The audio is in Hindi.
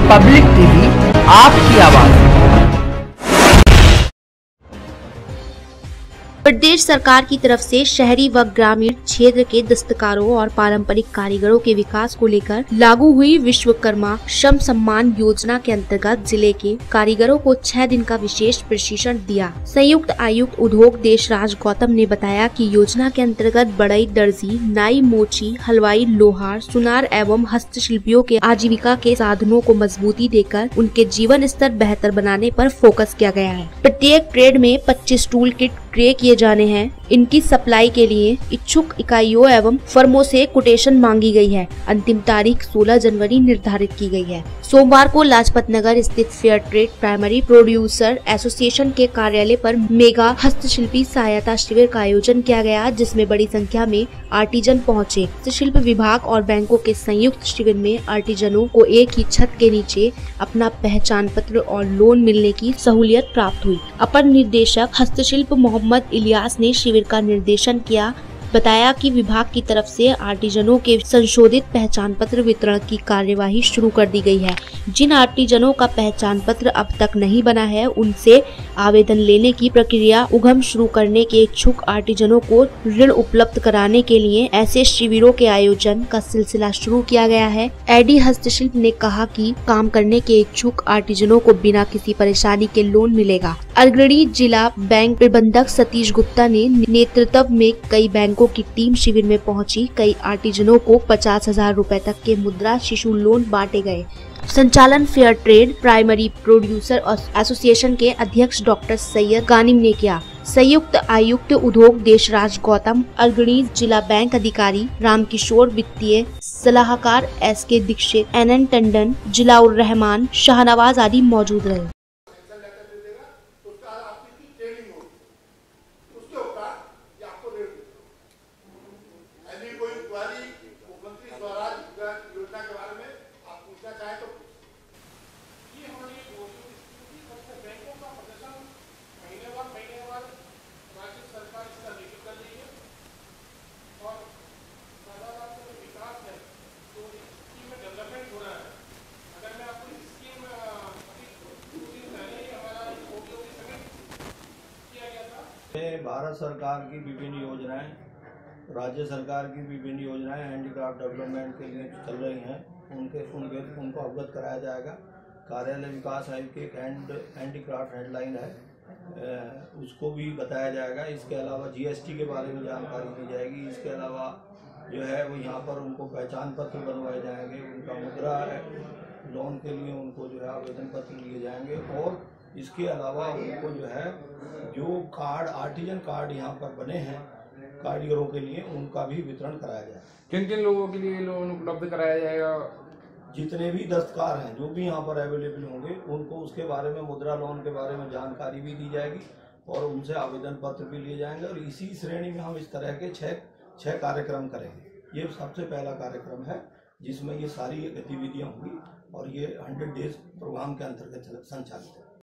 पब्लिक टीवी, आपकी आवाज। प्रदेश सरकार की तरफ से शहरी व ग्रामीण क्षेत्र के दस्तकारों और पारंपरिक कारीगरों के विकास को लेकर लागू हुई विश्वकर्मा श्रम सम्मान योजना के अंतर्गत जिले के कारीगरों को 6 दिन का विशेष प्रशिक्षण दिया। संयुक्त आयुक्त उद्योग देशराज गौतम ने बताया कि योजना के अंतर्गत बढ़ई, दर्जी, नाई, मोची, हलवाई, लोहार, सुनार एवं हस्तशिल्पियों के आजीविका के साधनों को मजबूती देकर उनके जीवन स्तर बेहतर बनाने पर फोकस किया गया है। प्रत्येक ट्रेड में 25 टूल किट क्रय किए जाने हैं। इनकी सप्लाई के लिए इच्छुक इकाइयों एवं फर्मों से कोटेशन मांगी गई है। अंतिम तारीख 16 जनवरी निर्धारित की गई है। सोमवार को लाजपत नगर स्थित fair trade primary producer association के कार्यालय पर मेगा हस्तशिल्पी सहायता शिविर का आयोजन किया गया, जिसमें बड़ी संख्या में आर्टिजन पहुंचे। हस्तशिल्प विभाग और बैंकों के संयुक्त शिविर में आर्टिजनों को एक ही छत के नीचे अपना पहचान पत्र और लोन मिलने की सहूलियत प्राप्त हुई। अपर निर्देशक हस्तशिल्प मोहम्मद इलियास ने शिविर का निर्देशन किया। बताया कि विभाग की तरफ से आर्टिजनों के संशोधित पहचान पत्र वितरण की कार्यवाही शुरू कर दी गई है। जिन आर्टिजनों का पहचान पत्र अब तक नहीं बना है, उनसे आवेदन लेने की प्रक्रिया उद्यम शुरू करने के इच्छुक आर्टिजनों को ऋण उपलब्ध कराने के लिए ऐसे शिविरों के आयोजन का सिलसिला शुरू किया गया है। एडी हस्तशिल्प ने कहा कि काम करने के इच्छुक आर्टिजनों को बिना किसी परेशानी के लोन मिलेगा। अग्रणी जिला बैंक प्रबंधक सतीश गुप्ता ने नेतृत्व में कई बैंकों की टीम शिविर में पहुंची। कई आर्टिजनों को 50,000 रुपए तक के मुद्रा शिशु लोन बांटे गए। संचालन fair trade primary producer association के अध्यक्ष डॉक्टर सैयद गानिम ने किया। संयुक्त आयुक्त उद्योग देशराज गौतम, अग्रणी जिला बैंक अधिकारी रामकिशोर, वित्तीय सलाहकार SK दीक्षित, NN टंडन, जिलाउर रहमान, शाहनवाज आदि मौजूद रहे। योजना के बारे में आप पूछना चाहें तो ये हमारी बैंकों का प्रदर्शन महीनेवार राज्य सरकार इसका रिव्यू कर रही है और साधारण जो विकास है तो स्कीम में डेवलपमेंट हो रहा है। अगर मैं आपको इस स्कीम अभी 2 दिन पहले ही हमारा ODO की समिट किया गया था। भारत सरकार की विभिन्न योजनाएं, राज्य सरकार की विभिन्न योजनाएं हैंडीक्राफ्ट डेवलपमेंट के लिए चल रही हैं, उनको अवगत कराया जाएगा। कार्यालय विकास आयुक्त की एक हैंडीक्राफ्ट हेडलाइन है, उसको भी बताया जाएगा। इसके अलावा GST के बारे में जानकारी दी जाएगी। इसके अलावा जो है वो यहाँ पर उनको पहचान पत्र बनवाए जाएंगे, उनका मुद्रा लोन के लिए उनको जो है आवेदन पत्र लिए जाएंगे और इसके अलावा उनको जो है जो कार्ड आर्टिजन कार्ड यहाँ पर बने हैं कारीगरों के लिए, उनका भी वितरण कराया जाएगा। किन किन लोगों के लिए लोन उपलब्ध कराया जाएगा? जितने भी दस्तकार हैं जो भी यहाँ पर अवेलेबल होंगे उनको उसके बारे में, मुद्रा लोन के बारे में जानकारी भी दी जाएगी और उनसे आवेदन पत्र भी लिए जाएंगे। और इसी श्रेणी में हम इस तरह के छह कार्यक्रम करेंगे। ये सबसे पहला कार्यक्रम है जिसमें ये सारी गतिविधियाँ होंगी और ये 100 डेज प्रोग्राम के अंतर्गत संचालित है।